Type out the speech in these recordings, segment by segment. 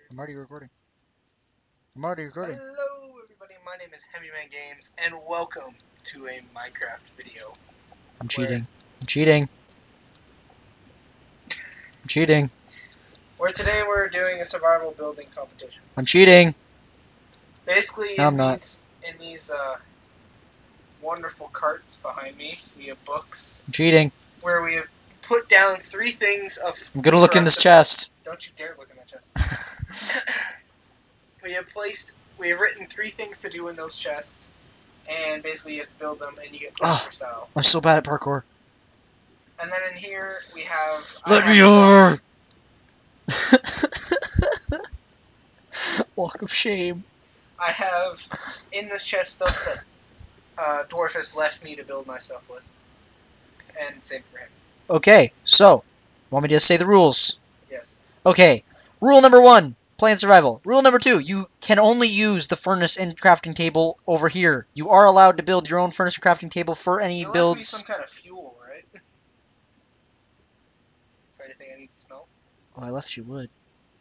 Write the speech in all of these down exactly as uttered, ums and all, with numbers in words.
I'm already recording. I'm already recording. Hello everybody, my name is hemimangames, and welcome to a Minecraft video. I'm cheating. I'm cheating. I'm cheating. Where today we're doing a survival building competition. I'm cheating. Basically, No, in I'm not. these in these uh, wonderful carts behind me, we have books I'm cheating. where we have put down three things of. I'm gonna look for in us this to- chest. Don't you dare look in that chest. We have placed. We have written three things to do in those chests, and basically you have to build them, and you get points Oh. for style. I'm so bad at parkour. And then in here we have. Let I me have over. Walk of shame. I have in this chest stuff that uh, Dwarf has left me to build my stuff with, and same for him. Okay, so want me to say the rules? Yes. Okay. Rule number one: play in survival. Rule number two: you can only use the furnace and crafting table over here. You are allowed to build your own furnace and crafting table for any You left builds. me some kind of fuel, right? Is there anything I need to smell? Oh, I left you wood.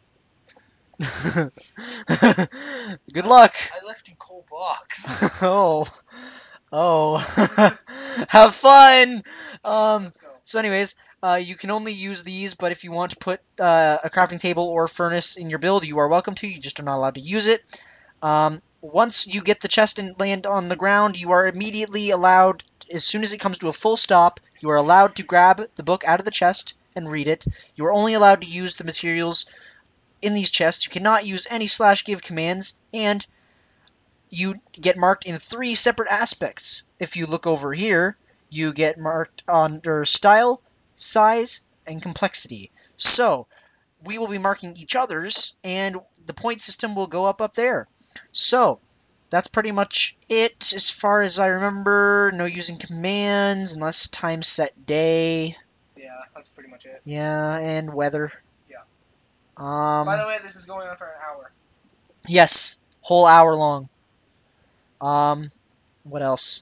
Good luck. I left you coal blocks. Oh, oh, have fun. Um. Let's go. So, anyways, uh, you can only use these, but if you want to put uh, a crafting table or furnace in your build, you are welcome to. You just are not allowed to use it. Um, once you get the chest and land on the ground, you are immediately allowed. As soon as it comes to a full stop, you are allowed to grab the book out of the chest and read it. You are only allowed to use the materials in these chests. You cannot use any slash give commands, and you get marked in three separate aspects. If you look over here, you get marked under style, size, and complexity. So we will be marking each other's, and the point system will go up up there. So that's pretty much it as far as I remember. No using commands unless time set day. Yeah, that's pretty much it. Yeah, and weather. Yeah. Um. By the way, this is going on for an hour. Yes, whole hour long. Um, what else?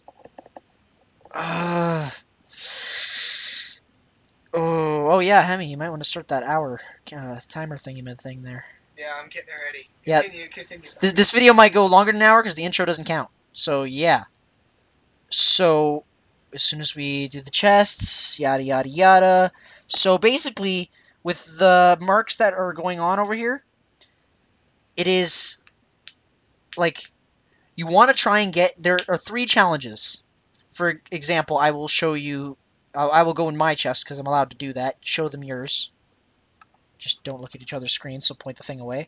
Uh, oh, oh yeah, Hemi, you might want to start that hour uh, timer thingy mid thing there. Yeah, I'm getting it ready. Yeah. Continue, continue. Th this video might go longer than an hour because the intro doesn't count. So yeah. So as soon as we do the chests, yada yada yada. So basically, with the marks that are going on over here, it is like you want to try and get. There are three challenges. For example, I will show you. Uh, I will go in my chest because I'm allowed to do that. Show them yours. Just don't look at each other's screens, so point the thing away.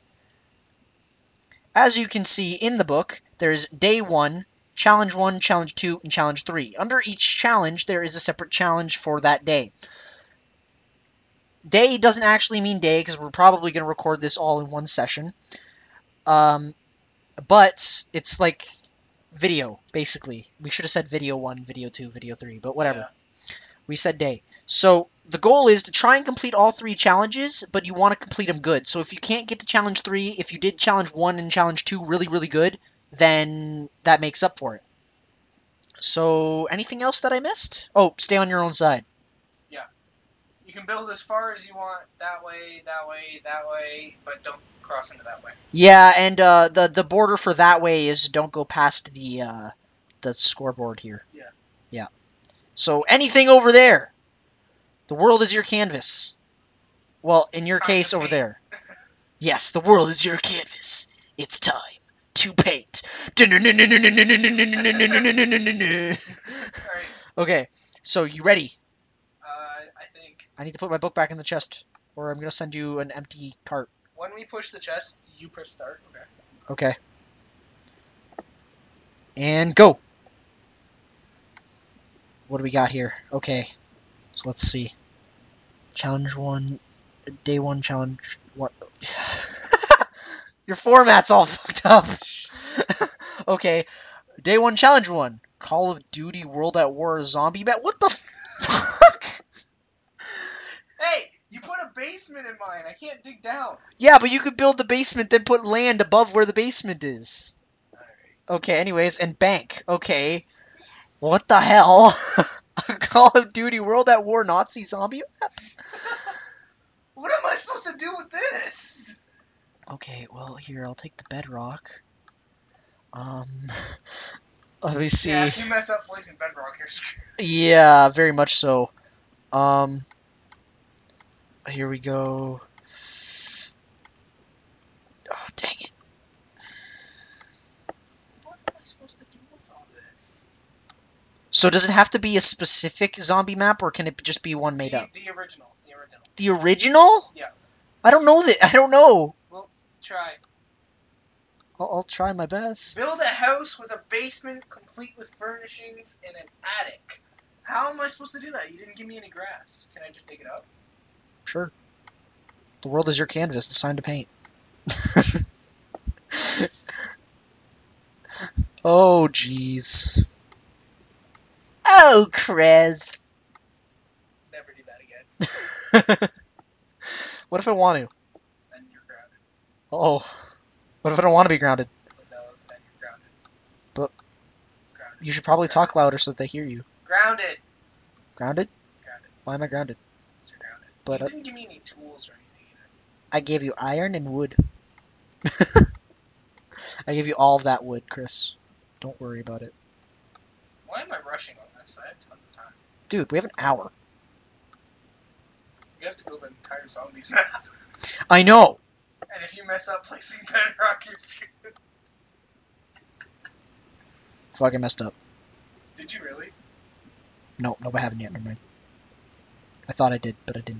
As you can see in the book, there's day one, challenge one, challenge two, and challenge three. Under each challenge, there is a separate challenge for that day. Day doesn't actually mean day because we're probably going to record this all in one session. Um, but it's like video, basically. We should have said video one, video two, video three, but whatever. Yeah. We said day. So the goal is to try and complete all three challenges, but you want to complete them good. So if you can't get to challenge three, if you did challenge one and challenge two really, really good, then that makes up for it. So anything else that I missed? Oh, stay on your own side. You can build as far as you want, that way, that way, that way, but don't cross into that way. Yeah, and uh, the the border for that way is don't go past the uh, the scoreboard here. Yeah. Yeah. So anything over there, the world is your canvas. Well, in your It's time case, to over paint. there. Yes, the world is your canvas. It's time to paint. Alright, Okay, so you ready? uh, I think I need to put my book back in the chest, or I'm gonna send you an empty cart. when we push the chest, you press start. Okay. Okay. And go. What do we got here? Okay, so let's see. Challenge one, day one challenge. What? Your format's all fucked up. Okay, day one challenge one. Call of Duty World at War Zombie Bat. What the fuck? Hey, you put a basement in mine. I can't dig down. Yeah, but you could build the basement, then put land above where the basement is. Alright. Okay, anyways, and bank. Okay. What the hell? Call of Duty World at War Nazi Zombie Map? What am I supposed to do with this? Okay, well, here, I'll take the bedrock. Um, let me see. Yeah, if you mess up placing bedrock, you're screwed. Yeah, very much so. Um, here we go. Oh, dang it. What am I supposed to do with all this? So does it have to be a specific zombie map, or can it just be one made The, up? the original. The original. The original? Yeah. I don't know that. I don't know. Well, try. I'll, I'll try my best. Build a house with a basement complete with furnishings and an attic. How am I supposed to do that? You didn't give me any grass. Can I just dig it up? Sure. The world is your canvas. It's time to paint. Oh, jeez. Oh, Chris. Never do that again. What if I want to? Then you're grounded. Oh. What if I don't want to be grounded? But no, then you're grounded. But Grounded. you should probably Grounded. talk louder so that they hear you. Grounded. Grounded? Grounded. Why am I grounded? You're grounded. But you uh, didn't give me any tools or anything either. I gave you iron and wood. I gave you all of that wood, Chris. Don't worry about it. Why am I rushing on this? I have tons of time. Dude, we have an hour. We have to build an entire zombies map. I know! And if you mess up placing bedrock, you're screwed. Fuck, I messed up. Did you really? No, no, I haven't yet. Never mind. I thought I did, but I didn't.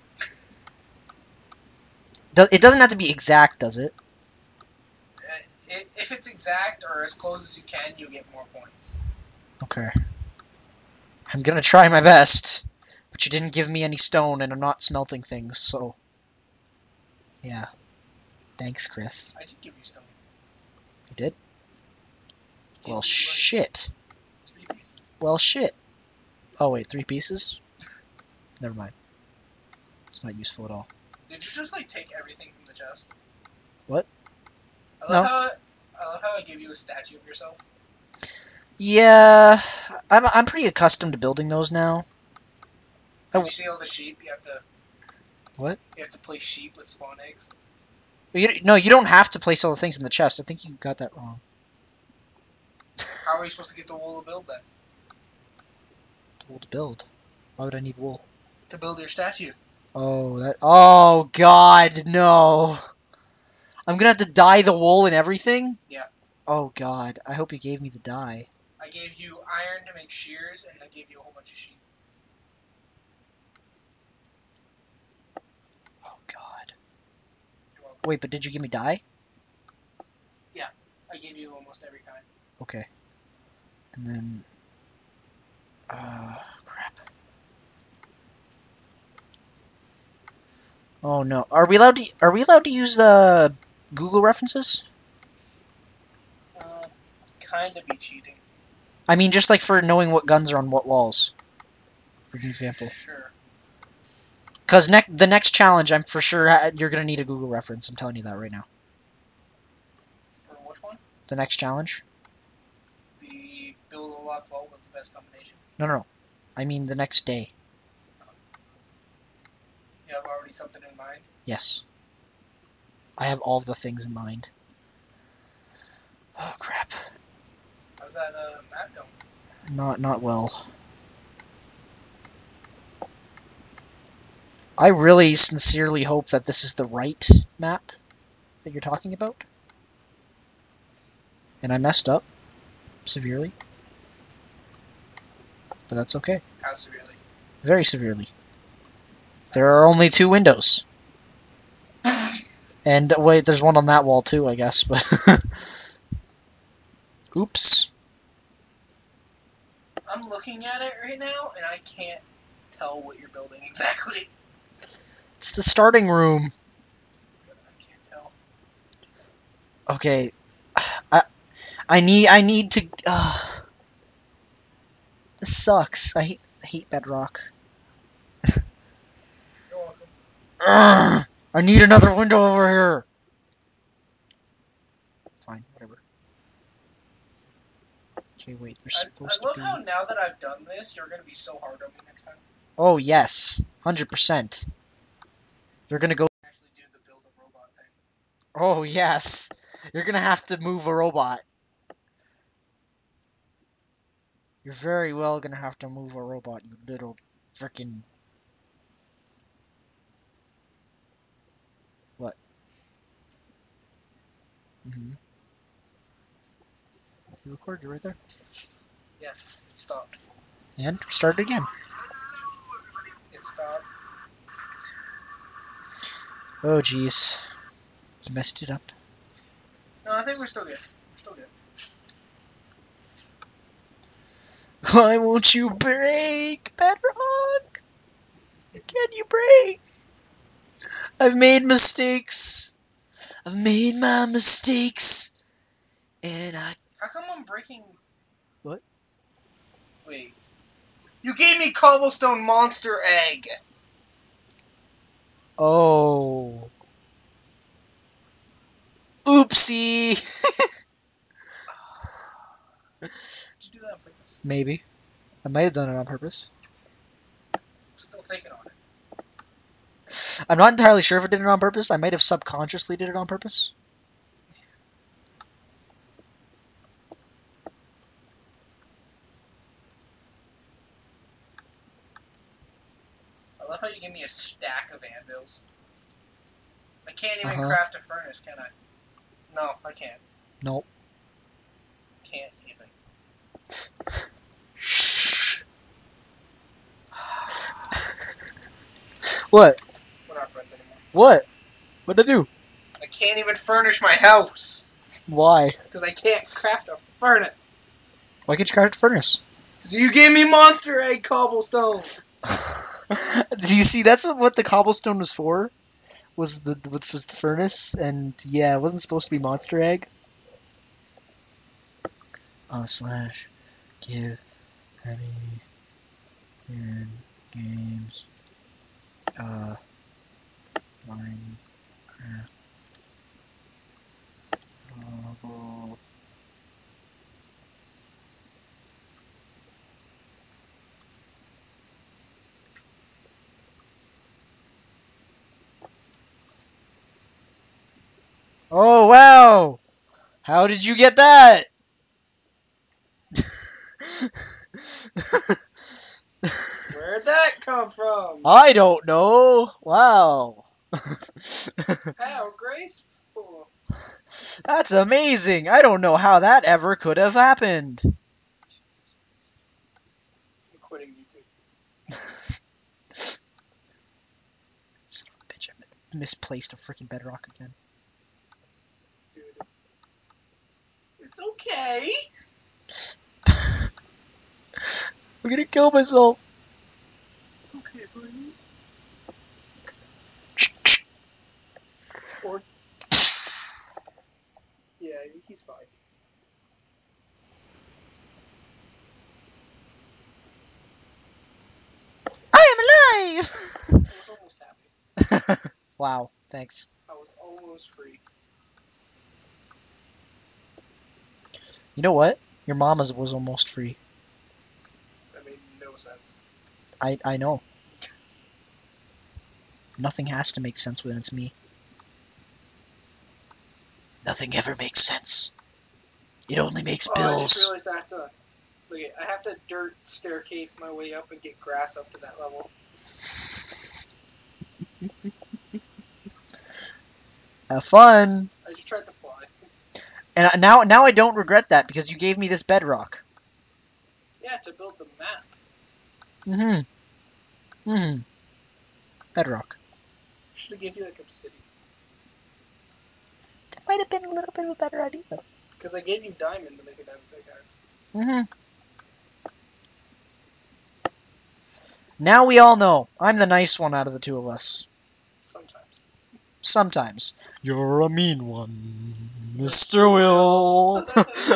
Do it doesn't have to be exact, does it? Uh, if it's exact or as close as you can, you'll get more points. Okay. I'm gonna try my best. But you didn't give me any stone, and I'm not smelting things, so... Yeah. Thanks, Chris. I did give you stone. You did? Gave Well, you, like, shit. three pieces. Well, shit. Oh, wait, three pieces? Never mind. It's not useful at all. Did you just like take everything from the chest? What? I love No. how I, I love how I gave you a statue of yourself. Yeah, I'm, I'm pretty accustomed to building those now. Did Oh. you see all the sheep? You have to. What? You have to place sheep with spawn eggs. You, no, you don't have to place all the things in the chest. I think you got that wrong. How are you supposed to get the wool to build then? Wool to build. Why would I need wool? To build your statue. Oh, that. Oh, God, no. I'm gonna have to dye the wool and everything? Yeah. Oh, God. I hope you gave me the dye. I gave you iron to make shears, and I gave you a whole bunch of sheep. Oh, God. You're welcome. Wait, but did you give me dye? Yeah. I gave you almost every kind. Okay. And then... Uh, crap. Oh, no. Are we allowed to, are we allowed to use the Google references? Uh, kind of be cheating. I mean, just like for knowing what guns are on what walls. For an example. Sure. Because ne the next challenge, I'm for sure ha you're going to need a Google reference. I'm telling you that right now. For which one? The next challenge? The build a lock vault with the best combination. No, no, no. I mean the next day. You have already something in mind? Yes. I have all the things in mind. Oh, crap. How's that uh, map going? Not, not well. I really sincerely hope that this is the right map that you're talking about. And I messed up severely. But that's okay. How severely? Very severely. That's... There are only two windows. And wait, there's one on that wall too, I guess, but... Oops. I'm looking at it right now, and I can't tell what you're building exactly. It's the starting room. I can't tell. Okay. I I need I need to uh, this sucks. I hate I hate bedrock. You're welcome. Ugh, I need another window over here. Fine, whatever. Okay, wait, there's I, supposed I love to be... how now that I've done this, you're going to be so hard on me next time. Oh, yes. one hundred percent. You're gonna go... Actually do the build a robot thing. Oh, yes. You're gonna have to move a robot. You're very well gonna have to move a robot, you little frickin'... What? Mm-hmm. You record, you're right there. Yeah, it stopped. And start it again. It stopped. Oh, jeez. You messed it up. No, I think we're still good. We're still good. Why won't you break, Bedrock? Can you break? I've made mistakes. I've made my mistakes. And I... How come I'm breaking... What? Wait. You gave me cobblestone monster egg! Oh. Oopsie. Did you do that on purpose? Maybe. I might have done it on purpose. Still thinking on it. I'm not entirely sure if I did it on purpose. I might have subconsciously did it on purpose. I love how you give me a stack of anvils. I can't even Uh-huh. craft a furnace, can I? No, I can't. Nope. Can't even. What? We're not friends anymore. What? What'd I do? I can't even furnish my house! Why? Because I can't craft a furnace! Why can't you craft a furnace? So you gave me monster egg cobblestone! Do you see? That's what, what the cobblestone was for. Was the was the furnace, and yeah, it wasn't supposed to be monster egg. Uh, slash give heavy in games uh Minecraft novel. Oh wow! How did you get that? Where'd that come from? I don't know. Wow. How graceful. That's amazing. I don't know how that ever could have happened. I'm quitting YouTube. Son of a bitch, I misplaced a freaking bedrock again. Dude, it's, it's okay. I'm gonna kill myself. It's okay, buddy. Or... Yeah, he's fine. I am alive! I was almost happy. Wow, thanks. I was almost free. You know what? Your mama's was almost free. That made no sense. I I know. Nothing has to make sense when it's me. Nothing ever makes sense. It only makes Oh, I just bills. realized I have to... Look, I have to dirt staircase my way up and get grass up to that level. Have fun. I just tried to fly. And I- now now I don't regret that because you gave me this bedrock. Yeah, to build the map. Mm-hmm. Mm-hmm. Bedrock. Should have gave you like obsidian. That might have been a little bit of a better idea. Because I gave you diamond to make a diamond pickaxe. Mm-hmm. Now we all know. I'm the nice one out of the two of us. Sometimes. Sometimes. You're a mean one, Mister Will.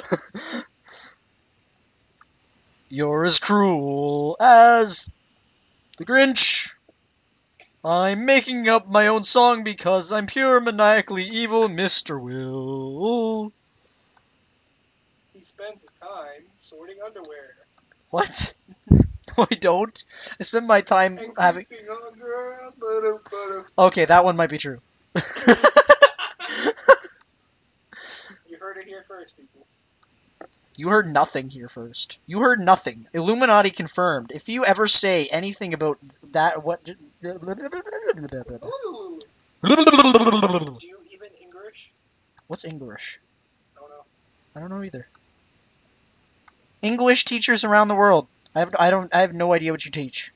You're as cruel as the Grinch. I'm making up my own song because I'm pure maniacally evil, Mister Will. He spends his time sorting underwear. What? No, I don't. I spend my time And having... creeping on girl. Ba-da, ba-da. Okay, that one might be true. here first, people. You heard nothing here first. You heard nothing. Illuminati confirmed. If you ever say anything about that, what? Ooh. Do you even English? What's English? I don't know. I don't know either. English teachers around the world. I have I don't I have no idea what you teach.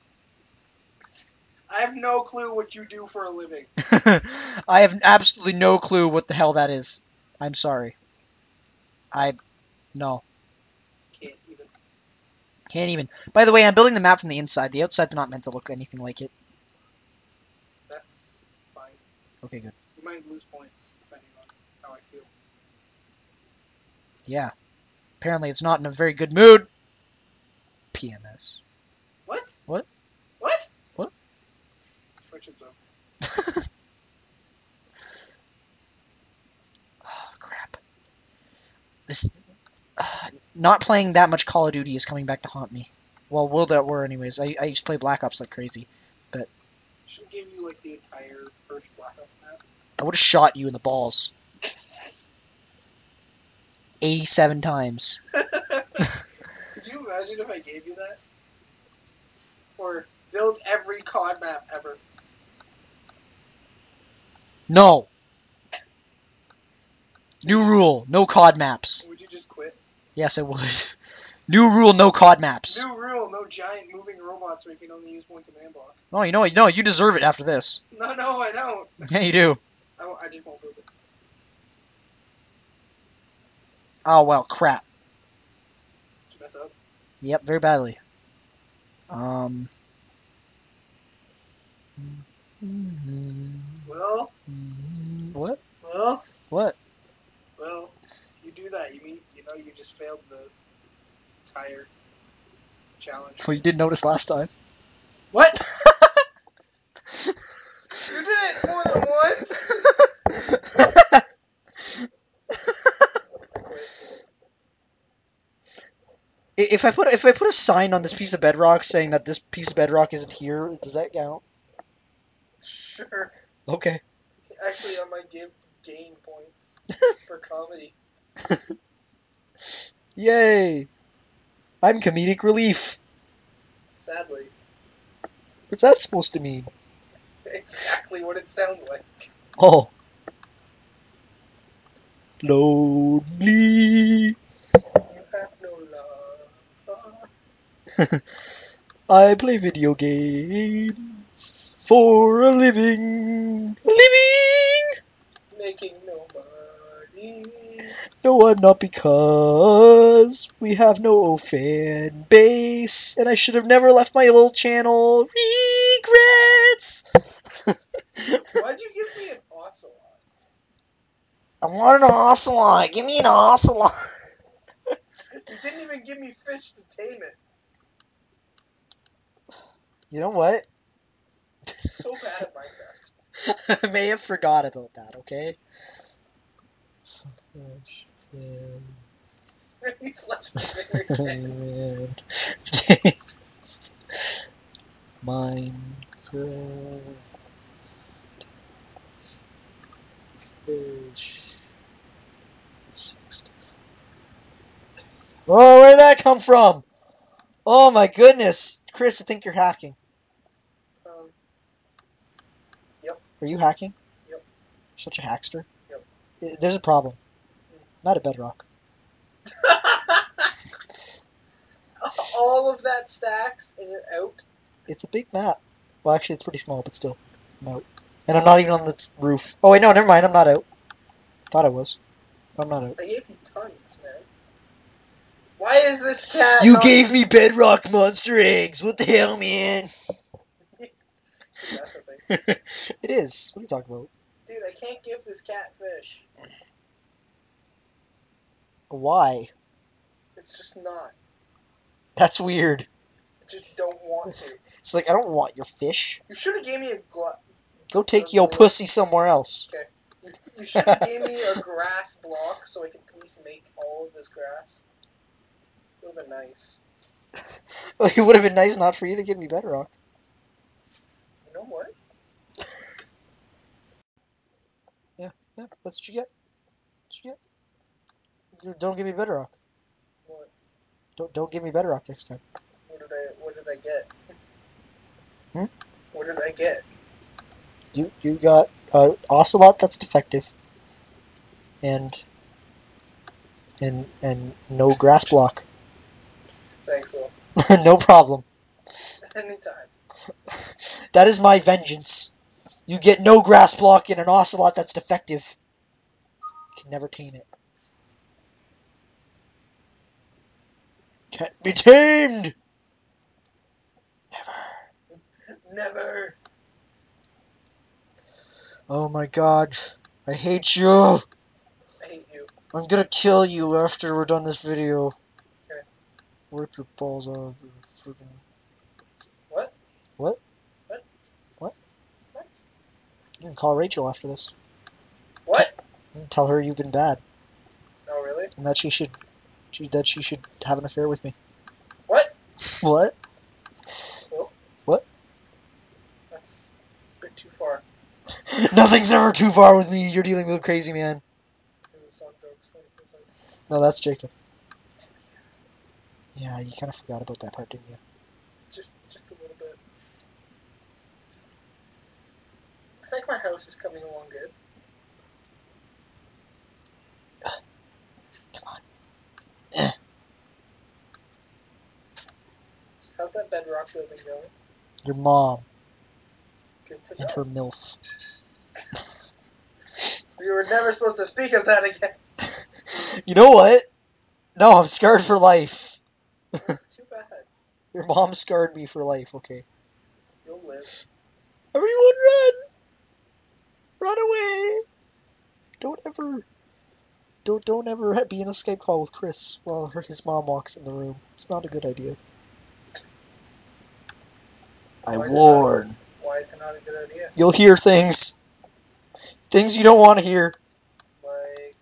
I have no clue what you do for a living. I have absolutely no clue what the hell that is. I'm sorry. I no. Can't even. Can't even. By the way, I'm building the map from the inside. The outside's not meant to look anything like it. That's fine. Okay, good. You might lose points depending on how I feel. Yeah. Apparently it's not in a very good mood. P M S. What? What? What? What? Friendship's over. Oh, crap. This uh, not playing that much Call of Duty is coming back to haunt me. Well, World at War anyways. I, I used to play Black Ops like crazy. But Should have gave you like the entire first Black Ops map. I would have shot you in the balls. eighty-seven times. Could you imagine if I gave you that? Or build every C O D map ever. No! New rule, no C O D maps. Would you just quit? Yes, I would. New rule, no C O D maps. New rule, no giant moving robots where you can only use one command block. Oh, you know what? No, you deserve it after this. No, no, I don't. Yeah, you do. I, won't- I just won't build it. Oh, well, crap. Did you mess up? Yep, very badly. Um. Well, What? well, What? well. If you do that, you mean you know you just failed the entire challenge. Well, you did notice last time. What? You did it more than once. I quit. If I put if I put a sign on this piece of bedrock saying that this piece of bedrock isn't here, does that count? Sure. Okay. Actually, I might give gain points for comedy. Yay! I'm comedic relief. Sadly, What's that supposed to mean? exactly what it sounds like. Oh. Lonely. You have no love. I play video games for a living. A living! Making no money. No, I'm not because we have no fan base, and I should have never left my old channel. Regrets! Why'd you give me an ocelot? I want an ocelot. Give me an ocelot. You didn't even give me fish to tame it. You know what? So bad at Minecraft. I may have forgot about that, okay? You slashed my finger again. Minecraft fish. Oh, where'd that come from? Oh my goodness. Chris, I think you're hacking. Um, yep. Are you hacking? Yep. You're such a hackster. Yep. I- There's a problem. Not a bedrock. All of that stacks and you're out. It's a big map. Well, actually, it's pretty small, but still. I'm out. And I'm not even on the t- roof. Oh, wait, no, never mind. I'm not out. Thought I was. I'm not out. I gave you tons, man. Why is this cat You not... gave me bedrock monster eggs. What the hell, man? That's the thing. It is. What are you talking about? Dude, I can't give this cat fish. Why? It's just not. That's weird. I just don't want to. It's like, I don't want your fish. You should have gave me a gla- Go take a your gla- pussy somewhere else. Okay. You, you should have gave me a grass block so I could at least make all of this grass. It would have been nice. Well, it would have been nice not for you to give me bedrock. You know what? Yeah, yeah, that's what you get. That's what you get. Don't give me bedrock. What? Don't don't give me bedrock next time. What did I? What did I get? Hmm? What did I get? You you got uh, ocelot that's defective, and and and no grass block. Thanks, Will. No problem. Anytime. That is my vengeance. You get no grass block and an ocelot that's defective. You can never tame it. Can't be tamed. Never. Never. Oh my god. I hate you. I hate you. I'm gonna kill you after we're done this video. Okay. Rip your balls off. Freaking. What? What? What? What? What? You can call Rachel after this. What? And tell her you've been bad. Oh, really? And that she should she, that she should have an affair with me. What? What? Will? What? That's a bit too far. Nothing's ever too far with me. You're dealing with a crazy man. It was on jokes. No, that's Jacob. Yeah, you kind of forgot about that part, didn't you? Just, just a little bit. I think my house is coming along good. Come on. Eh. How's that bedrock building going? Your mom Good to and know. her MILF. We were never supposed to speak of that again. You know what? No, I'm scarred for life. Too bad. Your mom scarred me for life, okay. You'll live. Everyone run! Run away! Don't ever... Don't don't ever be in a Skype call with Chris while her, his mom walks in the room. It's not a good idea. I Why is it not a warn. good, why is it not a good idea? You'll hear things. Things you don't want to hear. Like...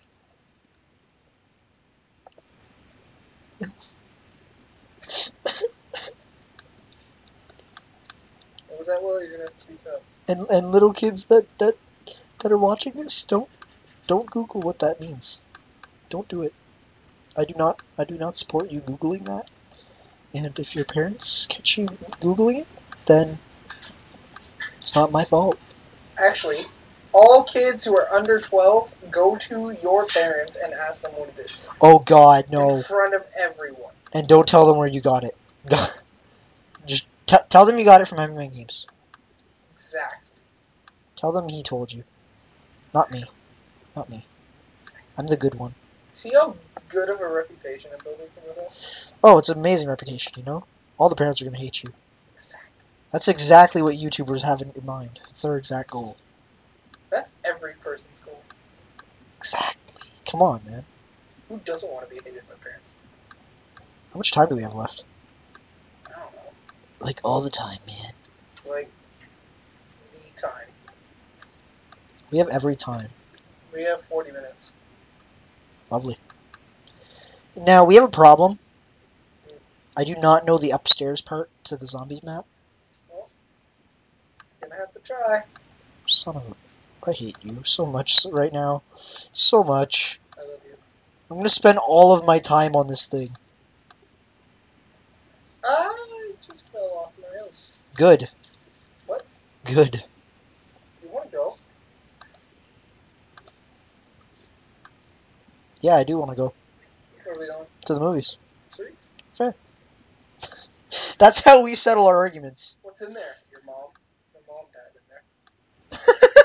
What was that, Will? You're gonna have to speak up. And and little kids that, that, that are watching this, don't don't Google what that means. Don't do it. I do not I do not support you Googling that. And if your parents catch you Googling it, then it's not my fault. Actually, all kids who are under twelve, go to your parents and ask them what it is. Oh God, no. In front of everyone. And don't tell them where you got it. Just t tell them you got it from hemimangames. Exactly. Tell them he told you. Not me. Not me. I'm the good one. See how good of a reputation I'm building for myself? Oh, it's an amazing reputation, you know? All the parents are going to hate you. Exactly. That's exactly what YouTubers have in mind. It's their exact goal. That's every person's goal. Exactly. Come on, man. Who doesn't want to be hated by parents? How much time do we have left? I don't know. Like, all the time, man. Like, the time. We have every time. We have forty minutes. Lovely. Now, we have a problem. I do not know the upstairs part to the zombies map. Well, you're gonna have to try. Son of a... I hate you so much right now. So much. I love you. I'm going to spend all of my time on this thing. I just fell off my house. Good. What? Good. You wanna go? Yeah, I do want to go. Where are we going? To the movies. Sweet. Okay. That's how we settle our arguments. What's in there? Your mom. Your mom died in there.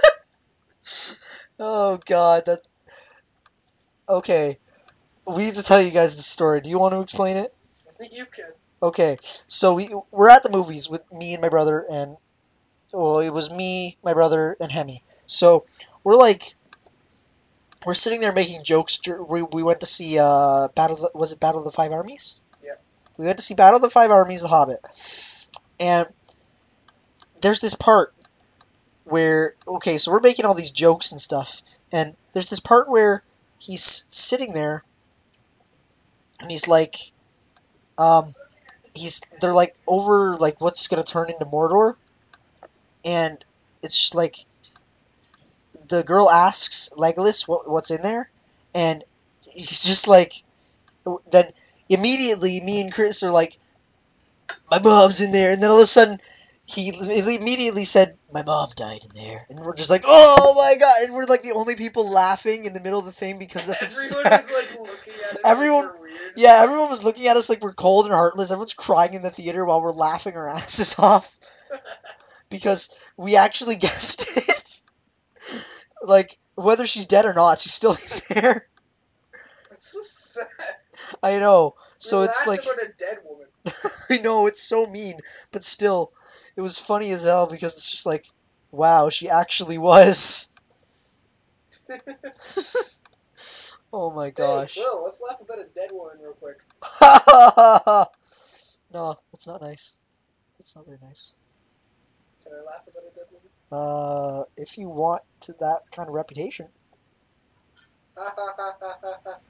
Oh God, that. Okay, we need to tell you guys the story. Do you want to explain it? You can. Okay, so we we're at the movies with me and my brother, and well, it was me, my brother, and Hemi. So we're like, we're sitting there making jokes. We we went to see uh Battle. Of the, was it Battle of the Five Armies? Yeah. We went to see Battle of the Five Armies, The Hobbit, and there's this part where okay, so we're making all these jokes and stuff, and there's this part where he's sitting there, and he's like, um, he's they're like over like what's gonna turn into Mordor, and it's just like the girl asks Legolas what what's in there, and he's just like, then immediately me and Chris are like, my mom's in there, and then all of a sudden he immediately said, my mom died in there, and we're just like, oh my god, and we're like the only people laughing in the middle of the thing because that's Everyone exact- was like looking at us everyone, like we're weird. yeah, everyone was looking at us like we're cold and heartless. Everyone's crying in the theater while we're laughing our asses off because we actually guessed it. Like whether she's dead or not, she's still in there. That's so sad. I know. We So it's laughed like about a dead woman. I know it's so mean, but still, it was funny as hell because it's just like, wow, she actually was. Oh my Hey, gosh. Will, let's laugh about a dead woman real quick. No, that's not nice. That's not very nice. Can I laugh about a dead woman? Uh, if you want to that kind of reputation. Ha ha ha ha ha ha.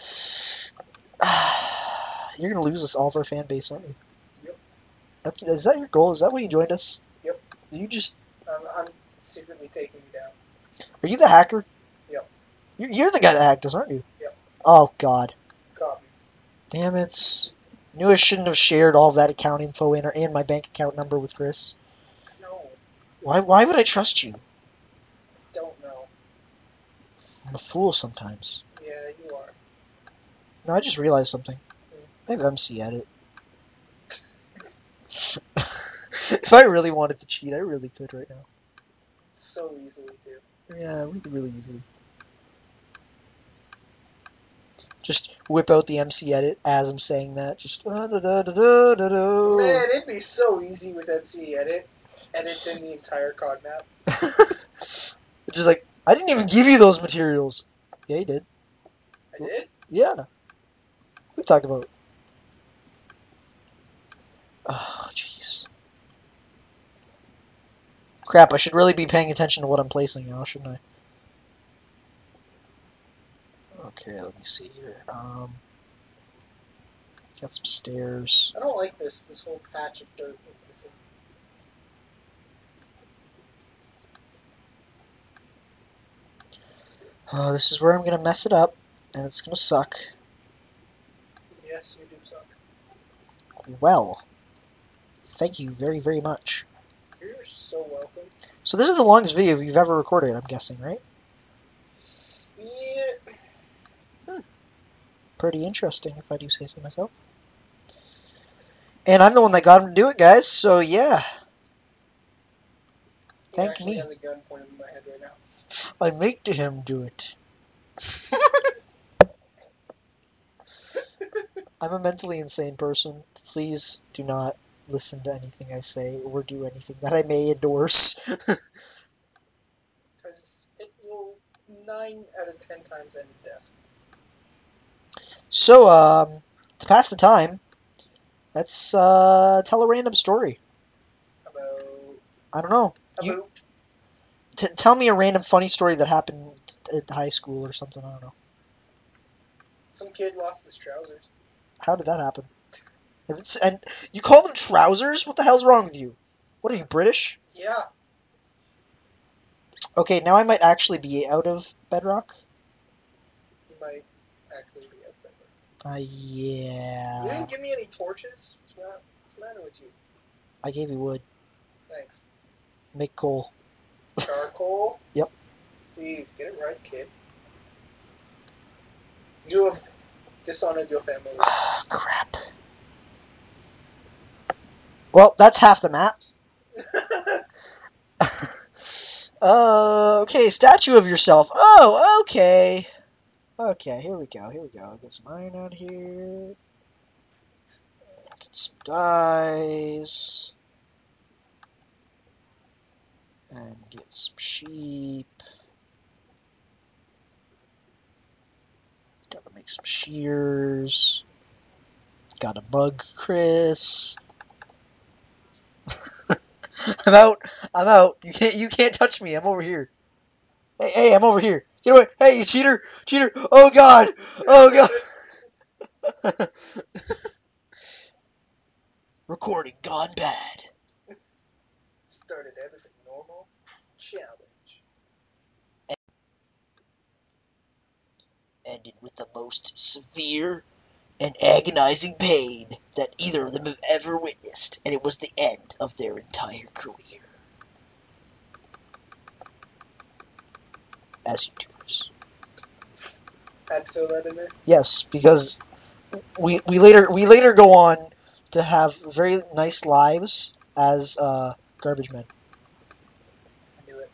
You're gonna lose us all of our fan base, aren't you? Yep. That's is that your goal? Is that why you joined us? Yep. Did you just I'm, I'm secretly taking you down. are you the hacker? Yep. You're, you're the guy that hacked us, aren't you? Yep. Oh God. Copy. Damn it. Knew I shouldn't have shared all of that account info in or and my bank account number with Chris. No. Why why would I trust you? Don't know. I'm a fool sometimes. Yeah, you are. No, I just realized something. I have M C edit. If I really wanted to cheat, I really could right now. So easily, too. Yeah, really, really easily. Just whip out the M C edit as I'm saying that. Just uh, da, da, da, da, da, da. Man, it'd be so easy with M C Edit. Edits in the entire C O D map. It's just like I didn't even give you those materials. Yeah, you did. I did? Yeah, we talked about. Oh, jeez. Crap! I should really be paying attention to what I'm placing now, shouldn't I? Okay, let me see here. Um, got some stairs. I don't like this, this whole patch of dirt that's missing. Uh, this is where I'm gonna mess it up, and it's gonna suck. Yes, you do suck. Well, thank you very, very much. You're so welcome. So this is the longest video you've ever recorded, I'm guessing, right? Yeah. Hmm. Pretty interesting, if I do say so myself. And I'm the one that got him to do it, guys, so yeah. He Thank actually me. has a gun pointed in my head right now. I make to him do it. I'm a mentally insane person. Please do not listen to anything I say or do anything that I may endorse. Because it will nine out of ten times end in death. So, um, to pass the time, let's uh, tell a random story. About. I don't know. You About. t tell me a random funny story that happened at high school or something. I don't know. Some kid lost his trousers. How did that happen? And, it's, and you call them trousers? What the hell's wrong with you? What are you, British? Yeah. Okay, now I might actually be out of Bedrock. You might actually be out there. Uh, yeah. You didn't give me any torches? What's, ma- what's the matter with you? I gave you wood. Thanks. Make coal. Charcoal? Yep. Jeez, get it right, kid. You have dishonored your family. Ah, crap. Well, that's half the map. uh, okay, statue of yourself. Oh, okay. Okay, here we go, here we go. Get some iron out here. Get some dyes. And get some sheep. Gotta make some shears. Gotta bug Chris. I'm out. I'm out. You can't. You can't touch me. I'm over here. Hey, hey, I'm over here. Get away. Hey, you cheater, cheater. Oh God. Oh God. Recording gone bad. Started out as a normal challenge. ended with the most severe and agonizing pain that either of them have ever witnessed, and it was the end of their entire career as YouTubers. Had to throw that in there. Yes, because we we later we later go on to have very nice lives as uh, garbage men. I knew it.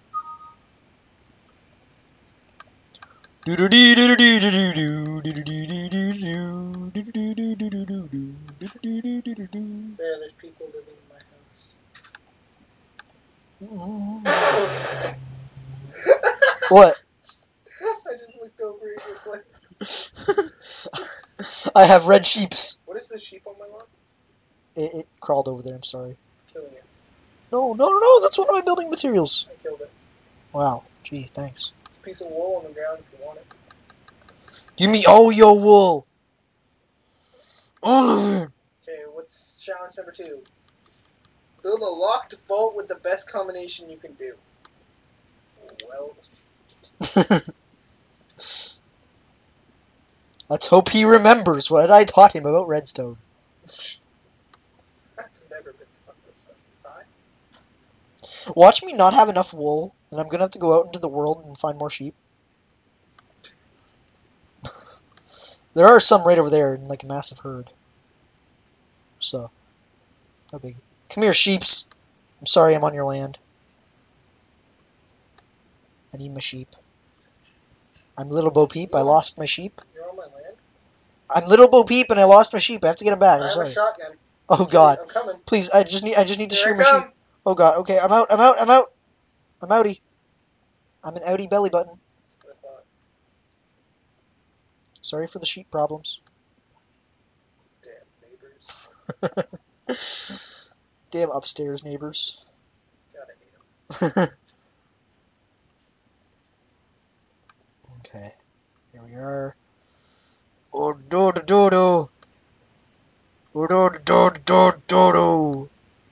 There, there's people living in my house. What? I just looked over at your place. I have red sheeps. What is this sheep on my lawn? It, it crawled over there. I'm sorry. Killing it. No, no, no, no. That's one of my building materials. I killed it. Wow. Gee, thanks. Piece of wool on the ground if you want it. Give me all your wool. All of it. Okay, what's challenge number two? Build a locked vault with the best combination you can do. Well, Let's hope he remembers what I taught him about redstone. I've never been taught that stuff. Bye. Watch me not have enough wool, and I'm gonna have to go out into the world and find more sheep. There are some right over there in like a massive herd. So, no big. Come here, sheeps. I'm sorry I'm on your land. I need my sheep. I'm Little Bo Peep. I lost my sheep. You're on my land? I'm Little Bo Peep and I lost my sheep. I have to get them back. I I'm have sorry. a shotgun. Oh God. I'm coming. Please, I just need I just need to Here shear I my come. sheep. Oh God. Okay, I'm out. I'm out. I'm out. I'm outie. I'm an outie belly button. That's what I thought. Sorry for the sheep problems. Damn neighbors. Damn upstairs neighbors. God, I hate them. Okay. Here we are. Oh do do do do. Oh do do do do do.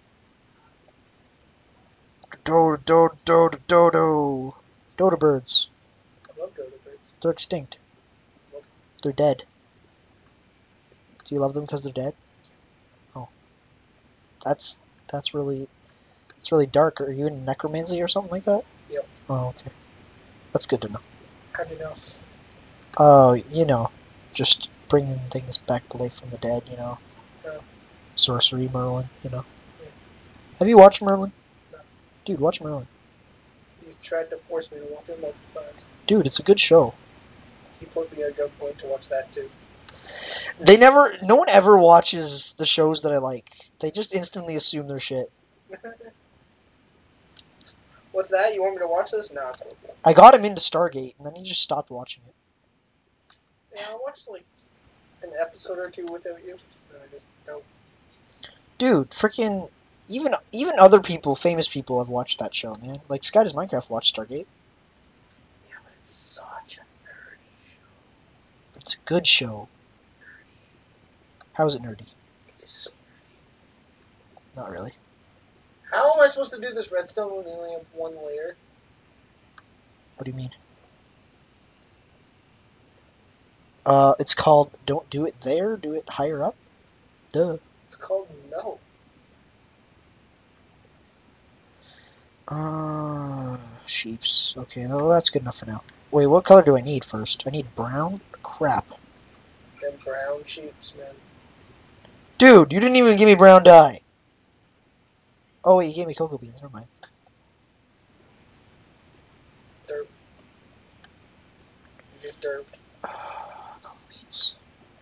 Do do do do do. Dodo birds. I love dodo birds. They're extinct. Love them. They're dead. Do you love them because they're dead? Oh, that's that's really it's really dark. Are you in necromancy or something like that? Yep. Oh, okay. That's good to know. How'd you know? Oh, you know, just bringing things back to life from the dead. You know, Oh. sorcery, Merlin. You know. Yeah. Have you watched Merlin? No. Dude, watch Merlin. You tried to force me to watch it multiple times. Dude, it's a good show. He put me at gunpoint to watch that too. They never, no one ever watches the shows that I like. They just instantly assume they're shit. What's that? You want me to watch this? No, it's horrible. I got him into Stargate, and then he just stopped watching it. Yeah, I watched like an episode or two without you, and I just don't. Dude, freaking, even even other people, famous people, have watched that show, man. Like Sky Does Minecraft watched Stargate. Yeah, but it's such a nerdy show. It's a good show. How is it nerdy? It is so. Not really. How am I supposed to do this redstone when we only have one layer? What do you mean? Uh, it's called Don't Do It There, Do It Higher Up. Duh. It's called no. Uh, sheeps. Okay, well, that's good enough for now. Wait, what color do I need first? I need brown? Crap. Them brown sheeps, man. Dude, you didn't even give me brown dye. Oh, wait, you gave me cocoa beans. Never mind. Derp. You just derped. Cocoa beans.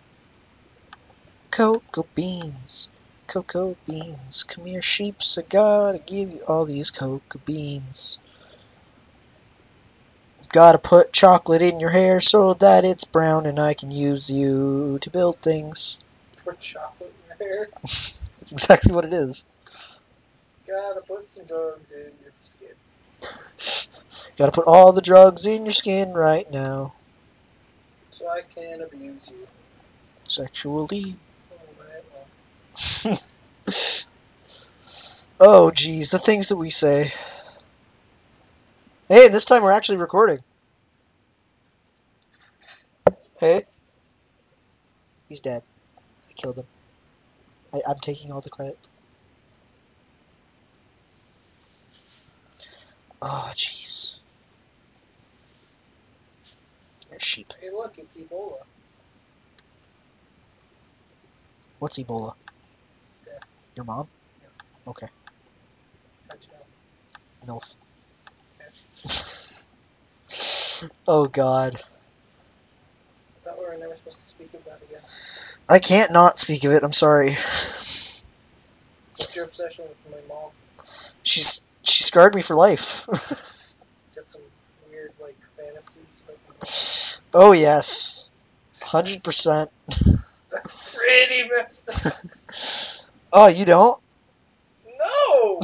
Cocoa beans. Cocoa beans. Come here, sheeps. I gotta give you all these cocoa beans. Gotta put chocolate in your hair so that it's brown and I can use you to build things. Put chocolate in your hair. That's exactly what it is. Gotta put some drugs in your skin. Gotta put all the drugs in your skin right now. So I can abuse you. Sexually. All right, well. Oh, geez, the things that we say. Hey, this time we're actually recording. Hey, he's dead. I killed him. I, I'm taking all the credit. Oh, jeez. There's sheep. Hey, look, it's Ebola. What's Ebola? Death. Your mom? Yeah. Okay. How'd you know? No. Oh, God. Is that what we're never supposed to speak about again? I can't not speak of it. I'm sorry. What's your obsession with my mom? She's she scarred me for life. Got some weird, like, fantasies about my Oh, yes. mom? one hundred percent. That's pretty messed up. Oh, you don't? No!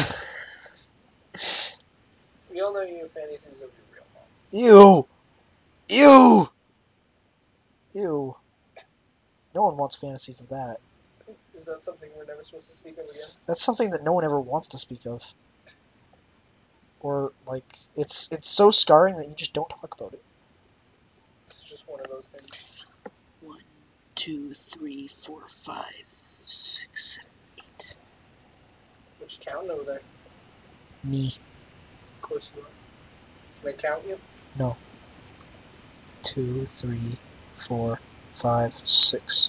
We all know you have fantasies of your real mom. Ew. Ew. Ew. No one wants fantasies of that. Is that something we're never supposed to speak of again? That's something that no one ever wants to speak of. Or, like, it's it's so scarring that you just don't talk about it. It's just one of those things. One, two, three, four, five, six, seven, eight. What you counting over there? Me. Of course you are. Can I count you? No. Two, three, four, five, six,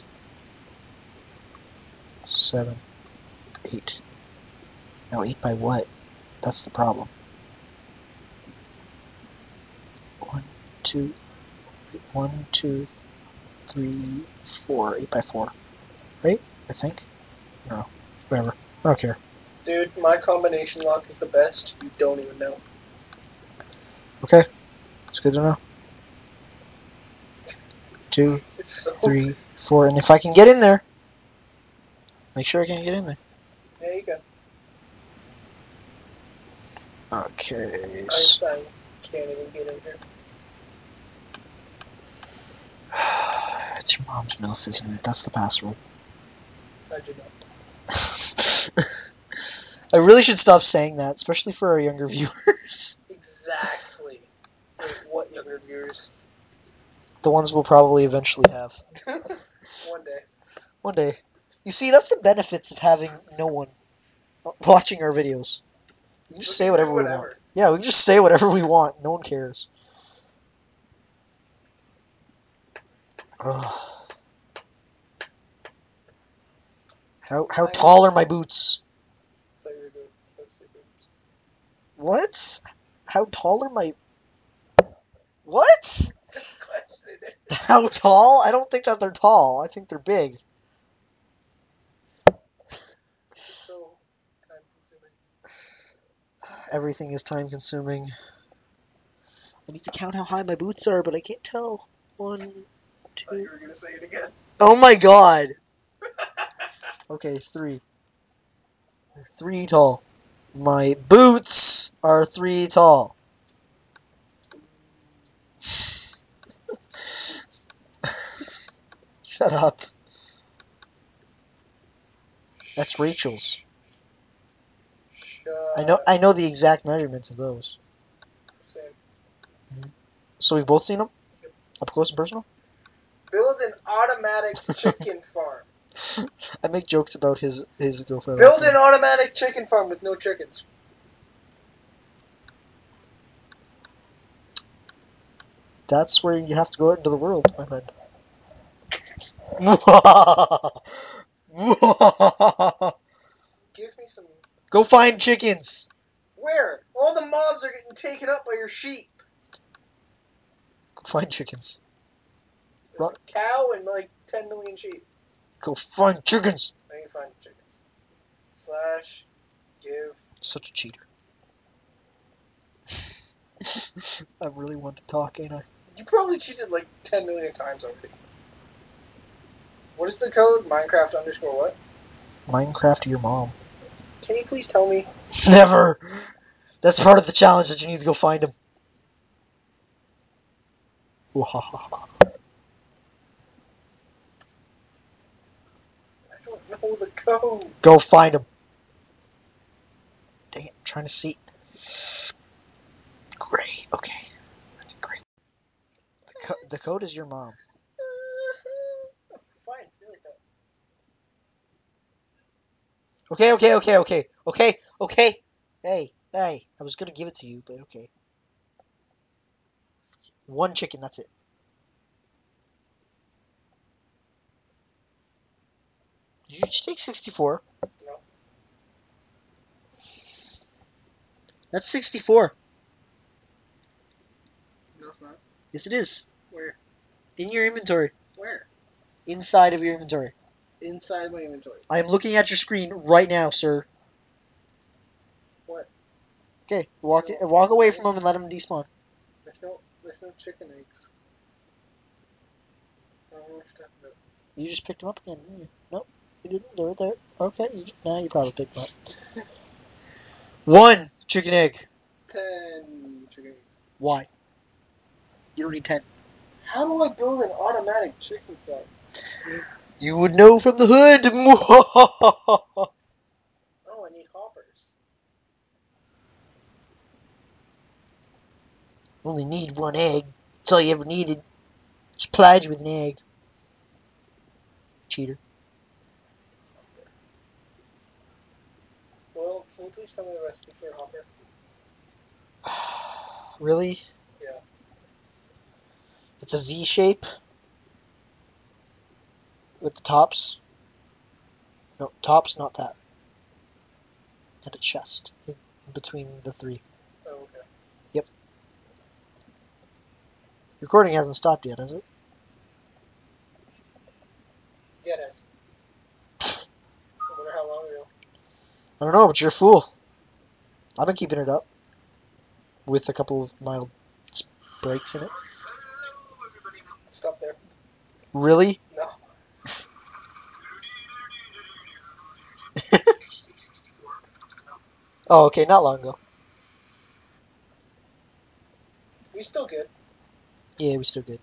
seven, eight. Now, eight by what? That's the problem. One, two, one, two, three, four. Eight by four. Right? I think. No. Whatever. I don't care. Dude, my combination lock is the best. You don't even know. Okay. It's good to know. Two, It's so three, four. And if I can get in there, make sure I can get in there. There you go. Okay. Einstein can't even get in here. It's your mom's MILF, isn't it? That's the password. How'd you know? I really should stop saying that, especially for our younger viewers. Exactly. Wait, what younger viewers? The ones we'll probably eventually have. One day. One day. You see, that's the benefits of having no one watching our videos. We can just We say can whatever do we whatever. want. Yeah, we can just say whatever we want. No one cares. Ugh. How how tall are my boots? I thought you were doing posted boobs. What? How tall are my... What? Don't question it. How tall? I don't think that they're tall. I think they're big. So time consuming. Everything is time consuming. I need to count how high my boots are, but I can't tell. One, I thought two... you were gonna say it again. Oh my god! Okay, three. They're three tall. My boots are three tall. Shut up. That's Rachel's. Shut I know I know the exact measurements of those. Same. So we've both seen them? Yep. Up close and personal? Build an automatic chicken farm. I make jokes about his, his girlfriend. Build an automatic chicken farm with no chickens. That's where you have to go out into the world, my friend. Give me some. Go find chickens. Where? All the mobs are getting taken up by your sheep. Go find chickens. There's a cow and like ten million sheep. Go find chickens. I can find chickens. Slash give. Such a cheater. I'm really one to talk, ain't I? You probably cheated like ten million times already. What is the code? Minecraft underscore what? Minecraft your mom. Can you please tell me? Never. That's part of the challenge that you need to go find him. I don't know the code. Go find him. Dang it, I'm trying to see. Great, okay. Great. The, co the code is your mom. Okay, okay, okay, okay, okay, okay. Hey, hey. I was gonna give it to you, but okay. One chicken, that's it. Did you just take sixty-four? No. That's sixty-four. No, it's not. Yes, it is. Where? In your inventory. Where? Inside of your inventory. Inside my inventory. I am looking at your screen right now, sir. What? Okay, walk No. walk away from him and let him despawn. There's no, there's no chicken eggs. I don't know what you're talking about. You just picked him up again, didn't you? Nope, you didn't. They're there. Okay, you, now you probably picked him up. One chicken egg. Ten chicken eggs. Why? You don't need ten. How do I build an automatic chicken farm? You would know from the hood. Oh, I need hoppers. Only need one egg. That's all you ever needed. Just plied you with an egg. Cheater. Well, can you please tell me the recipe for a hopper? Really? Yeah. It's a V shape with the tops. No, tops, not that. And a chest in between the three. Oh, okay. Yep. Recording hasn't stopped yet, has it? Yeah, it is. I wonder how long ago. I don't know, but you're a fool. I've been keeping it up with a couple of mild breaks in it. Stop there. Really? No. Oh, okay, not long ago. We still good. Yeah, we still good.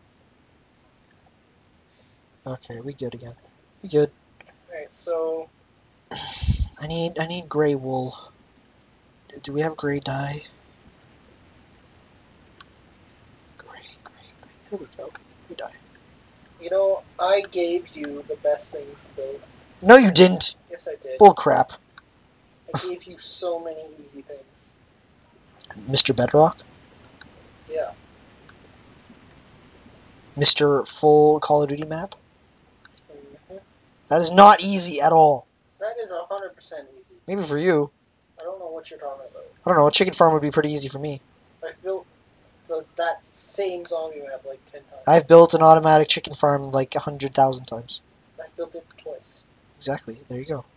Okay, we good again. We good. Alright, so I need I need gray wool. Do we have gray dye? Gray, gray, gray. There we go. Gray dye. you know, I gave you the best things to build. No, you didn't. Yes, I did. Bull crap. I gave you so many easy things. Mister Bedrock? Yeah. Mister Full Call of Duty map? Mm-hmm. That is not easy at all. That is a hundred percent easy. Maybe for you. I don't know what you're talking about. I don't know. A chicken farm would be pretty easy for me. I've built the, that same zombie map like ten times. I've built an automatic chicken farm like a hundred thousand times. I've built it twice. Exactly. There you go.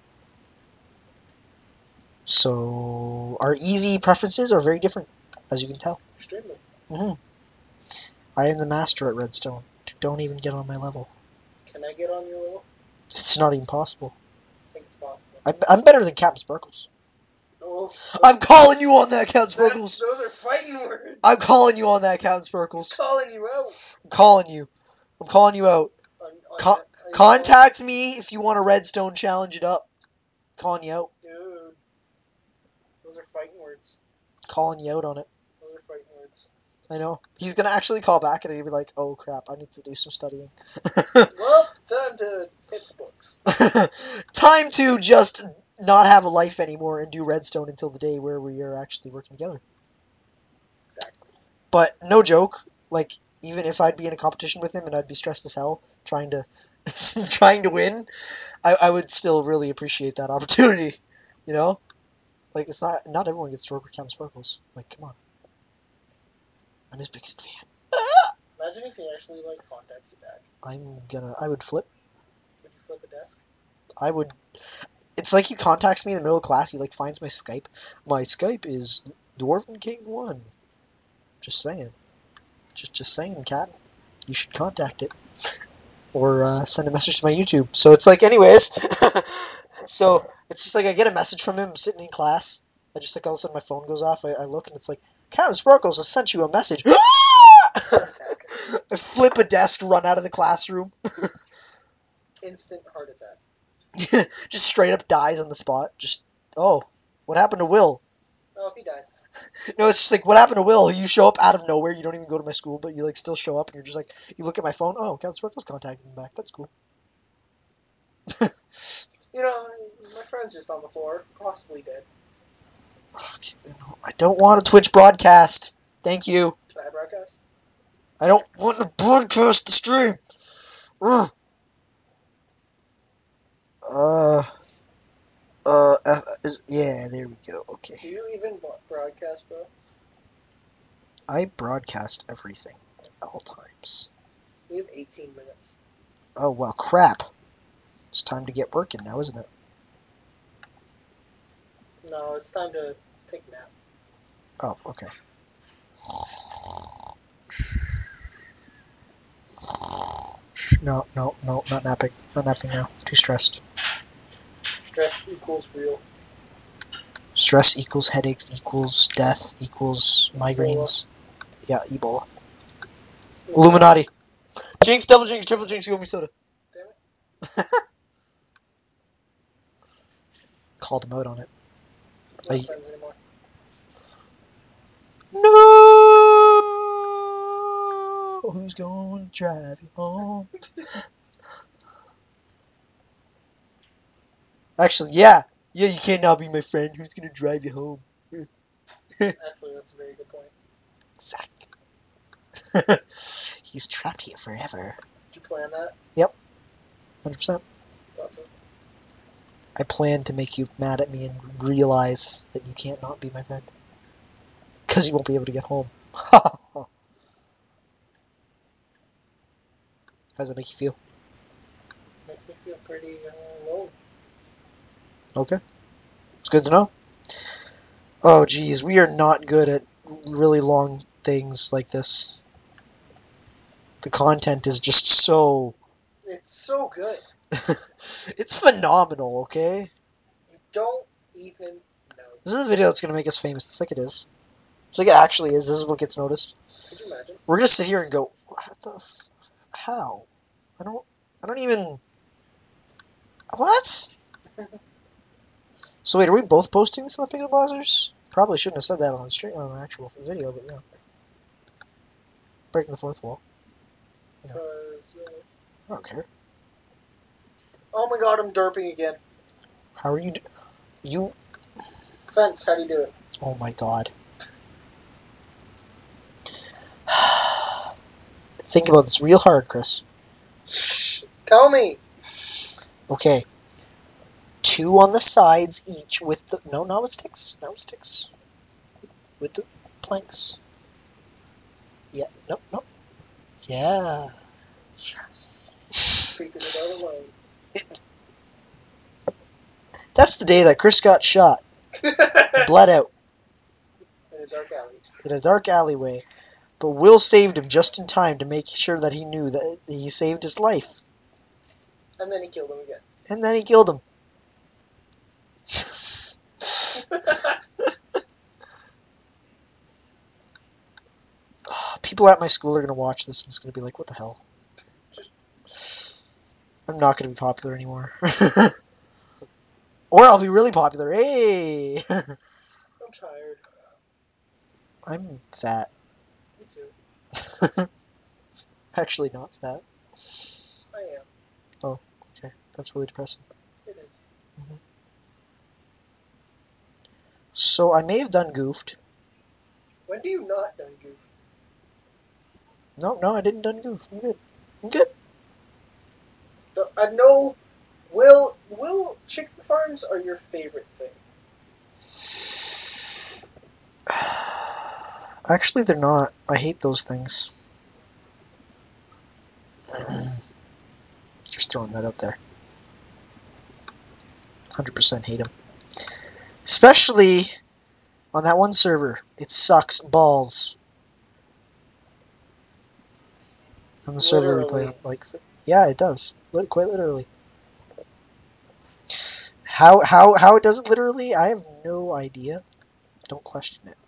So our easy preferences are very different, as you can tell. Extremely. hmm I am the master at redstone. Don't even get on my level. Can I get on your level? It's not even possible. I think it's possible. I, I'm better than Captain Sparkles. Oh, I'm calling you on that, Captain Sparkles. those are fighting words. I'm calling you on that, Captain Sparkles. I'm calling you out. I'm calling you. I'm calling you out. On, on Con- the, contact me if you want a redstone challenge it up. Calling you out. Dude, those are fighting words. Calling you out on it. Those are fighting words. I know. He's gonna actually call back and he'll be like, oh crap, I need to do some studying. Well, time to hit the books. Time to just not have a life anymore and do redstone until the day where we are actually working together. Exactly. But no joke, like even if I'd be in a competition with him and I'd be stressed as hell trying to trying to win, I, I would still really appreciate that opportunity. You know? Like it's not not everyone gets to work with Captain Sparkles. Like, come on. I'm his biggest fan. Imagine if he actually like contacts you back. I'm gonna I would flip. Would you flip a desk? I would It's like he contacts me in the middle of class, he like finds my Skype. My Skype is Dwarven King one. Just saying. Just just saying, cat. You should contact it. Or uh, send a message to my YouTube. So it's like, anyways. So it's just like I get a message from him sitting in class. I just like all of a sudden my phone goes off. I, I look and it's like, Captain Sparkles has sent you a message. I flip a desk, run out of the classroom. Instant heart attack. Just straight up dies on the spot. Just, oh, what happened to Will? Oh, he died. No, it's just like, what happened to Will? You show up out of nowhere. You don't even go to my school, but you like still show up, and you're just like, you look at my phone. Oh, Captain Sparkles contacted me back. That's cool. You know, my friend's just on the floor, possibly dead. Okay, no, I don't want a Twitch broadcast. Thank you. Can I broadcast? I don't want to broadcast the stream. Ugh. Uh, uh, uh, is, yeah, there we go. Do Okay. you even broadcast, bro? I broadcast everything at all times. We have eighteen minutes. Oh, well, crap. It's time to get working now, isn't it? No, it's time to take a nap. Oh, okay. No, no, no, not napping. Not napping now. Too stressed. Stress equals real. Stress equals headaches equals death equals migraines. Yeah, Ebola. Illuminati. Jinx, double jinx, triple jinx, you owe me soda. Damn it. Called him out on it. We're I, not friends anymore. no! Who's going to drive you home? Actually, yeah. Yeah, you can't now be my friend. Who's going to drive you home? Actually, that's a very good point. Zack. He's trapped here forever. Did you plan that? Yep. one hundred percent. Thought so. I plan to make you mad at me and realize that you can't not be my friend. Because you won't be able to get home. How does that make you feel? Makes me feel pretty uh, low. Okay. It's good to know. Oh, geez. We are not good at really long things like this. The content is just so... It's so good. It's phenomenal, okay? You don't even know. This is a video that's going to make us famous. It's like it is. It's like it actually is. This is what gets noticed. Could you imagine? We're going to sit here and go, what the f... How? I don't... I don't even... What? So wait, are we both posting this on the Pickle Blazers? Probably shouldn't have said that on the stream, on the actual video, but yeah. Breaking the fourth wall. Yeah. Cause, uh, I don't care. oh my god, I'm derping again. How are you... Do you... Fence, how do you do it? Oh my god. Think about this real hard, Chris. Shh, tell me. Okay. Two on the sides each with the... No, not with sticks. Not with sticks. With the planks. Yeah. Nope, nope. Yeah. Yes. Figured it out alone. That's the day that Chris got shot. Bled out. In a dark alley. In a dark alleyway. But Will saved him just in time to make sure that he knew that he saved his life. And then he killed him again. And then he killed him. People at my school are going to watch this and it's going to be like, what the hell? I'm not going to be popular anymore. Or I'll be really popular. Hey! I'm tired. I'm fat. Me too. Actually not fat. I am. Oh, okay. That's really depressing. It is. Mm-hmm. So I may have done goofed. When do you not done goof? No, no, I didn't done goof. I'm good. I'm good. The, I know. Will Will chicken farms are your favorite thing? Actually, they're not. I hate those things. Just throwing that out there. one hundred percent hate them. Especially on that one server. It sucks balls. On the server we play Literally. on, like, yeah, it does. Quite literally. How how how it does it literally? I have no idea. Don't question it.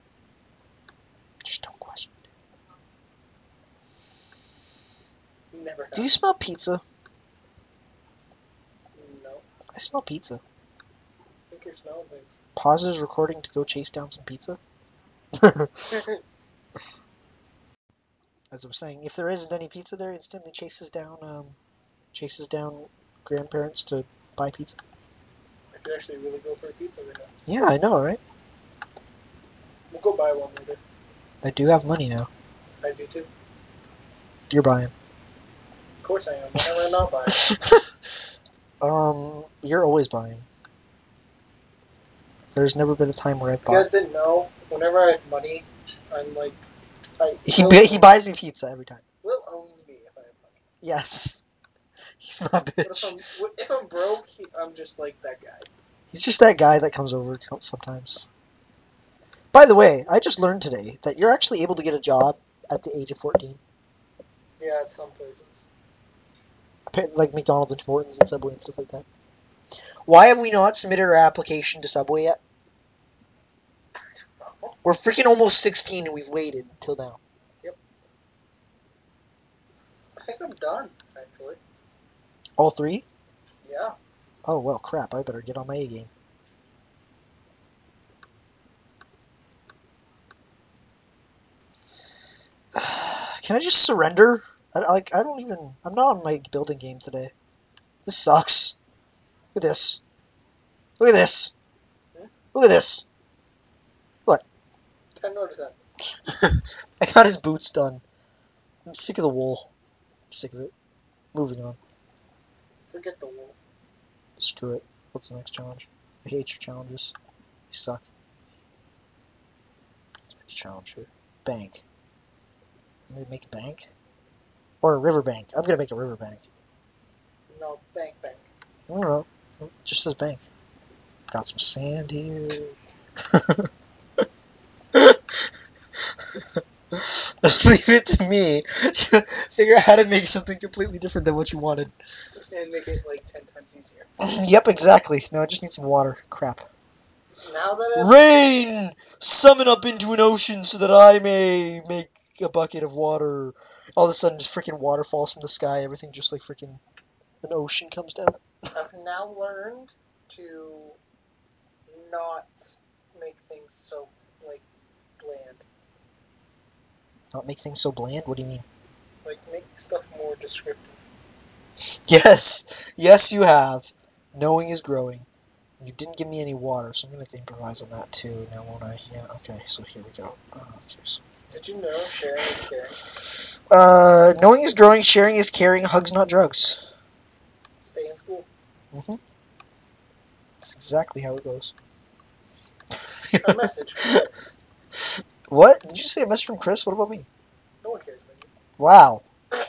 Just don't question it. Never Do you have. smell pizza? No. I smell pizza. I think you're smelling things. Pauses recording to go chase down some pizza. As I was saying, if there isn't any pizza there, instantly chases down um chases down grandparents to buy pizza. I could actually really go for a pizza right now. Yeah, I know, right? We'll go buy one later. I do have money now. I do too. You're buying. Of course I am. When am I not buying? um, you're always buying. There's never been a time where I If you guys bought. didn't know, whenever I have money, I'm like, I, He Will, bu- he buys me pizza every time. Will owns me if I have money. Yes. He's my But if bitch. I'm if I'm broke, he, I'm just like that guy. He's just that guy that comes over sometimes. By the way, I just learned today that you're actually able to get a job at the age of fourteen. Yeah, at some places. Like McDonald's and Hortons and Subway and stuff like that. Why have we not submitted our application to Subway yet? We're freaking almost sixteen and we've waited till now. Yep. I think I'm done, actually. All three? Yeah. Oh, well, crap. I better get on my A game. Can I just surrender? I, like, I don't even... I'm not on my building game today. This sucks. Look at this. Look at this. Look at this. Look. ten out of ten. I got his boots done. I'm sick of the wool. I'm sick of it. Moving on. Forget the wool. Screw it. What's the next challenge? I hate your challenges. You suck. Challenge here. Bank. I'm gonna make a bank? Or a riverbank. I'm gonna make a riverbank. No, bank, bank. I don't know. It just says bank. Got some sand here. Leave it to me. Figure out how to make something completely different than what you wanted. And make it like ten times easier. Yep, exactly. No, I just need some water. Crap. Now that I've... Rain! Summon up into an ocean so that I may make a bucket of water. All of a sudden, just freaking water falls from the sky. Everything just like freaking an ocean comes down. I've now learned to not make things so, like, bland. Not make things so bland? What do you mean? Like, make stuff more descriptive. Yes! Yes, you have. Knowing is growing. You didn't give me any water, so I'm going to improvise on that too now, won't I? Yeah, okay, so here we go. Uh, okay, so... Did you know sharing is caring? Uh, knowing is growing, sharing is caring, hugs not drugs. Stay in school. Mm-hmm. That's exactly how it goes. A message from Chris. What? Did you say a message from Chris? What about me? No one cares about you. Wow.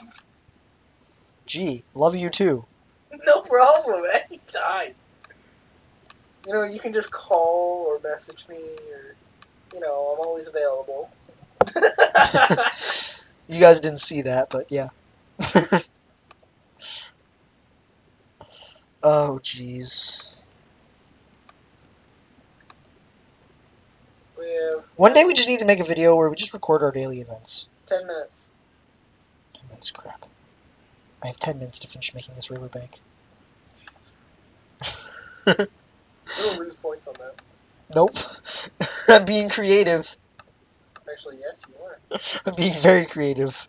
Gee, love you too. No problem, anytime. You know, you can just call or message me, or, you know, I'm always available. You guys didn't see that, but yeah. Oh, jeez. We have One day we just need to make a video where we just record our daily events. ten minutes. ten minutes, crap. I have ten minutes to finish making this riverbank. We'll lose points on that. Nope. I'm being creative. Actually, yes, you are. I'm being very creative.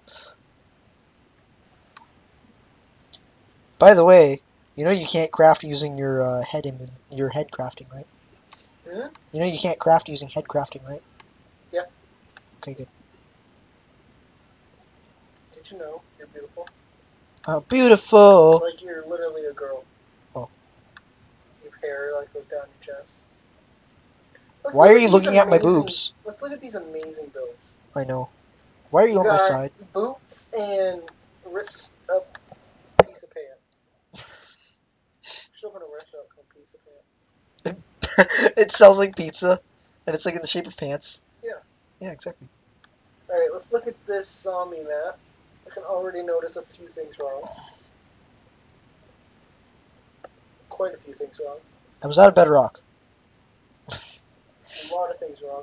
By the way, you know you can't craft using your uh, head in your head crafting, right? Hmm? You know you can't craft using head crafting, right? Yeah. Okay, good. Did you know you're beautiful? Oh, beautiful. Like, you're literally a girl. Oh. You have hair, like, goes down your chest. Let's Why look are at you these looking at my amazing- boobs? Let's look at these amazing builds. I know. Why are you, You on my got side? boots and ripped up piece of pant. Should open a restaurant called Piece of Pant. It sells like pizza, and it's like in the shape of pants. Yeah. Yeah, exactly. Alright, let's look at this zombie map. I can already notice a few things wrong. Quite a few things wrong. I was out of bedrock. A lot of things wrong.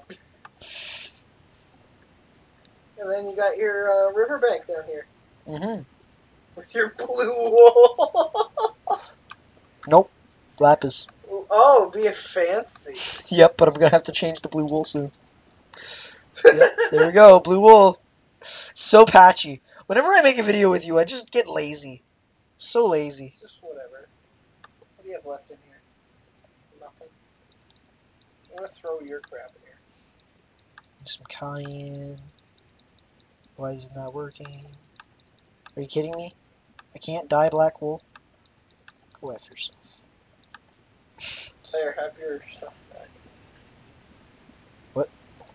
And then you got your uh, riverbank down here. Mm-hmm. With your blue wool. Nope. Lapis. Oh, being fancy. Yep, but I'm gonna have to change the blue wool soon. Yep, there we go, blue wool. So patchy. Whenever I make a video with you, I just get lazy. So lazy. It's just whatever. do you have left in here? Nothing. I'm gonna throw your crap in here. Some cayenne. Why isn't that working? Are you kidding me? I can't dye black wool? Go F yourself. There, have your stuff back. What?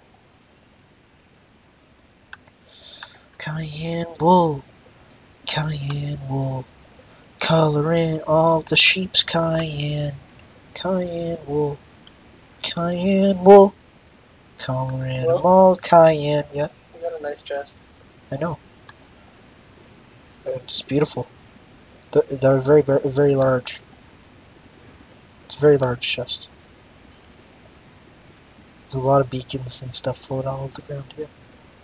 Cayenne wool. Cayenne wool. Coloring all the sheep's cayenne. Cayenne wool. Cayenne wool. Coloring Well, them all cayenne. Yeah, we got a nice chest. I know. It's beautiful. They're, they're very, very, very large. It's a very large chest. There's a lot of beacons and stuff floating all over the ground here.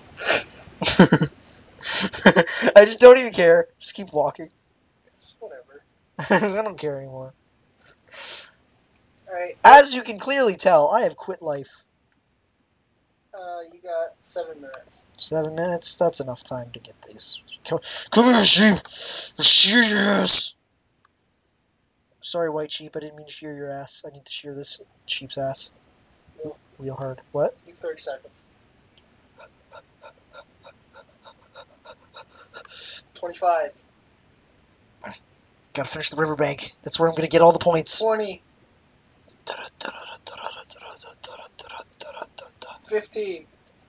I just don't even care. Just keep walking. It's whatever. I don't care anymore. Alright. As you can clearly tell, I have quit life. Uh, you got seven minutes. Seven minutes? That's enough time to get these. Come, come here, sheep! Shear your ass! Sorry, white sheep, I didn't mean to shear your ass. I need to shear this sheep's ass. Real, Real hard. What? you have thirty seconds. twenty-five. Gotta finish the riverbank. That's where I'm gonna get all the points. twenty. fifteen.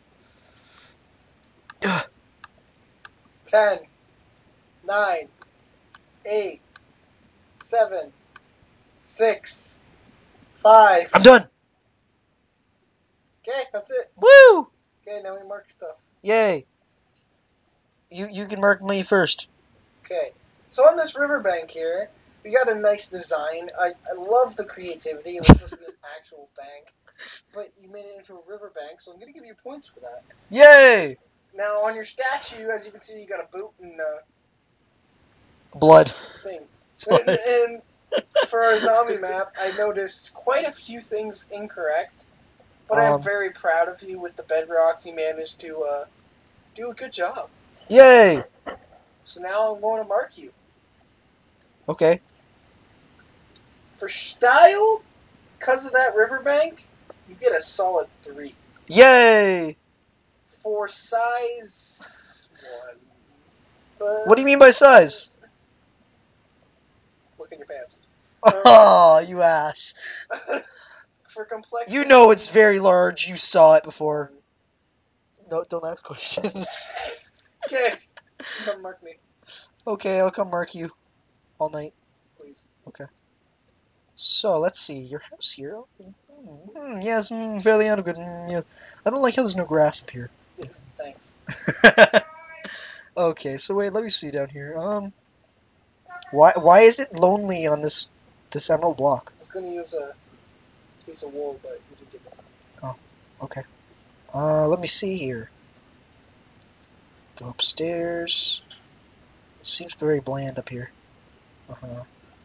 ten. nine. eight. seven. six. five. I'm done! Okay, that's it. Woo! Okay, now we mark stuff. Yay. You you can mark me first. Okay, so on this riverbank here, we got a nice design. I, I love the creativity. It was supposed to be an actual bank, but you made it into a riverbank, so I'm going to give you points for that. Yay! Now, on your statue, as you can see, you got a boot and uh, Blood. thing. And, and for our zombie map, I noticed quite a few things incorrect, but Um, I'm very proud of you with the bedrock. You managed to uh, do a good job. Yay! So now I'm going to mark you. Okay. For style, because of that riverbank, you get a solid three. Yay! For size, one. But What do you mean by size? look in your pants. Oh, you ass. For complexity, You know it's very large. You saw it before. No, don't ask questions. Okay, come mark me, Okay, I'll come mark you all night. please. Okay. So, let's see. Your house here. Mm, mm, yes, mm, fairly adequate. Mm, yes. I don't like how there's no grass up here. Thanks. Okay, so wait, let me see down here. Um, why why is it lonely on this this emerald block? I was gonna use a piece of wool, but you didn't give me. Oh, okay. Uh, let me see here. Go upstairs. Seems very bland up here. Uh huh.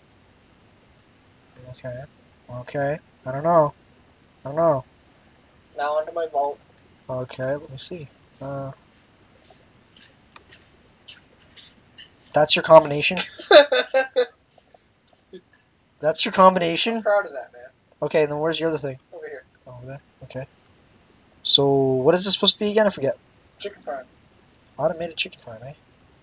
Okay. Okay. I don't know. I don't know. Now onto my vault. Okay, let me see. Uh, that's your combination? That's your combination? I'm proud of that, man. Okay, then where's your other thing? Over here. Oh, okay. Okay. So, what is this supposed to be again? I forget. Chicken farm. Automated chicken farm, eh?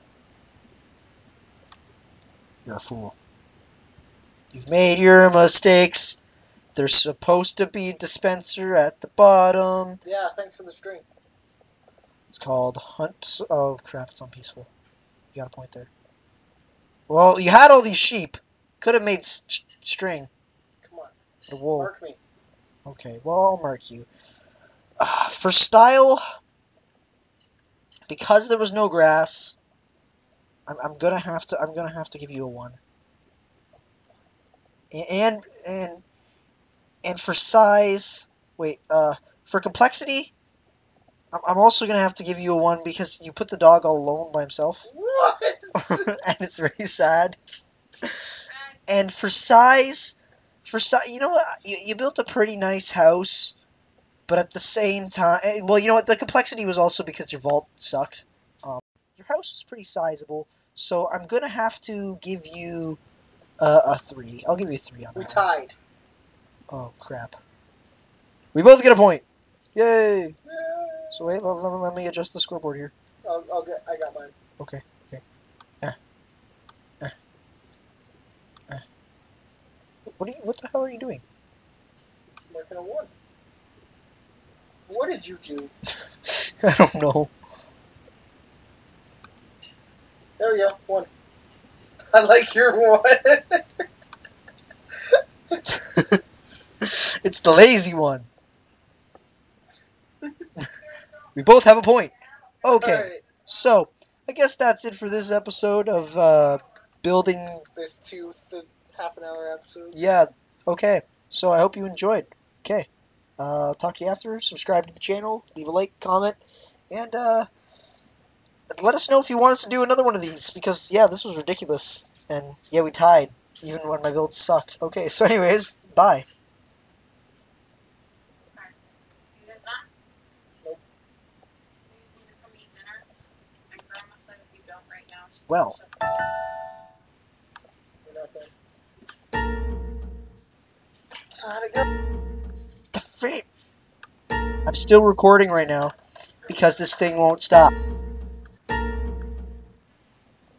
You're a fool. You've made your mistakes. There's supposed to be a dispenser at the bottom. Yeah, thanks for the string. It's called Hunt. Oh, crap, it's on peaceful. You got a point there. Well, you had all these sheep. Could have made st string. Come on. The wool. Mark me. Okay, well, I'll mark you. Uh, for style, because there was no grass, I'm, I'm gonna have to. I'm gonna have to give you a one. And and and for size, wait. Uh, for complexity, I'm, I'm also gonna have to give you a one because you put the dog all alone by himself, What? and it's very sad. And for size, for size, you know what? You, you built a pretty nice house. But at the same time, well, you know what? The complexity was also because your vault sucked. Um, your house is pretty sizable, so I'm gonna have to give you Uh, a three. I'll give you a three on We that one. tied. Oh, crap. We both get a point. Yay! Yay. So wait, let, let, let me adjust the scoreboard here. I'll, I'll get. I got mine. Okay, okay. Uh, uh, uh. What are you? What the hell are you doing? Marking a one. What did you do? I don't know. There we go. One. I like your one. It's the lazy one. We both have a point. Okay, Alright. so I guess that's it for this episode of uh, building. This two th- half an hour episodes. Yeah, okay. So I hope you enjoyed. Okay. Uh, talk to you after. Subscribe to the channel. Leave a like, comment, and uh, let us know if you want us to do another one of these. Because, yeah, this was ridiculous. And, yeah, we tied. Even when my build sucked. Okay, so anyways, bye. Well. We're not done. So how'd it go? The frick? I'm still recording right now because this thing won't stop.